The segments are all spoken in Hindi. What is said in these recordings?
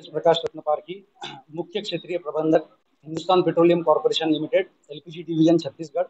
प्रकाश रत्नपारखी, मुख्य क्षेत्रीय प्रबंधक, Hindustan petroleum corporation limited, LPG division Chhattisgarh.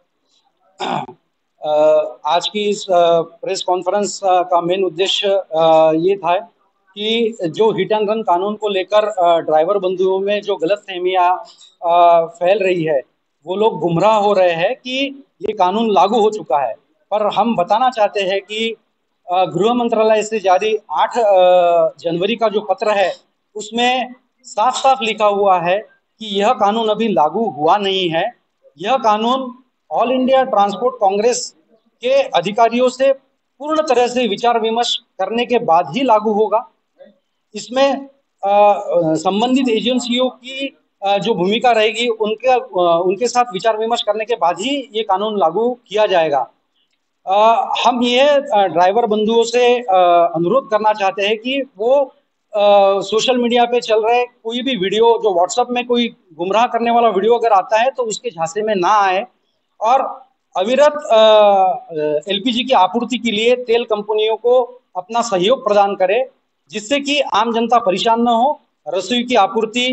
आज की इस प्रेस कॉन्फ्रेंस का मेन उद्देश्य ये था कि जो हिट एंड रन कानून को लेकर ड्राइवर बंधुओं में जो गलतफहमियां फैल रही है, वो लोग गुमराह हो रहे हैं कि ये कानून लागू हो चुका है। पर हम बताना चाहते हैं कि गृह मंत्रालय से जारी 8 जनवरी का जो पत्र है, उसमें साफ साफ लिखा हुआ है कि यह कानून अभी लागू हुआ नहीं है। यह कानून ऑल इंडिया ट्रांसपोर्ट कांग्रेस के अधिकारियों से पूर्ण तरह से विचार विमर्श करने के बाद ही लागू होगा। इसमें संबंधित एजेंसियों की जो भूमिका रहेगी, उनके साथ विचार विमर्श करने के बाद ही ये कानून लागू किया जाएगा। हम ये ड्राइवर बंधुओं से अनुरोध करना चाहते हैं कि वो सोशल मीडिया पे चल रहे कोई भी वीडियो, जो व्हाट्सएप में कोई गुमराह करने वाला वीडियो अगर आता है तो उसके झांसे में ना आए और अविरत एलपीजी की आपूर्ति के लिए तेल कंपनियों को अपना सहयोग प्रदान करे, जिससे कि आम जनता परेशान न हो, रसोई की आपूर्ति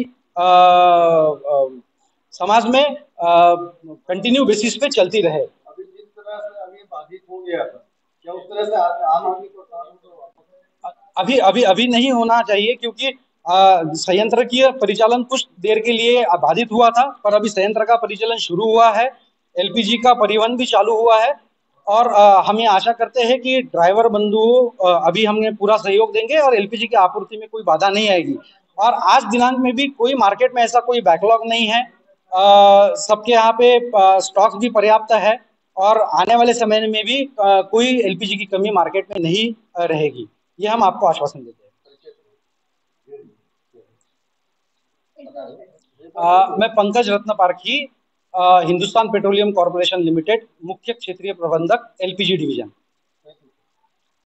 समाज में कंटिन्यू बेसिस पे चलती रहे। अभी जिस तरह से अभी बाधित हो गया था, क्या उस तरह से आम आदमी को अभी नहीं होना चाहिए, क्योंकि संयंत्र की परिचालन कुछ देर के लिए बाधित हुआ था, पर अभी संयंत्र का परिचालन शुरू हुआ है, एलपीजी का परिवहन भी चालू हुआ है और हम ये आशा करते हैं कि ड्राइवर बंधुओं अभी हमें पूरा सहयोग देंगे और एलपीजी की आपूर्ति में कोई बाधा नहीं आएगी। और आज दिनांक में भी कोई मार्केट में ऐसा कोई बैकलॉग नहीं है, सबके यहाँ पे स्टॉक भी पर्याप्त है और आने वाले समय में भी कोई एलपीजी की कमी मार्केट में नहीं रहेगी। ये हम आपको आश्वासन देते हैं। मैं Pankaj Ratnaparkhi, Hindustan petroleum corporation limited, मुख्य क्षेत्रीय प्रबंधक, एलपीजी डिवीजन।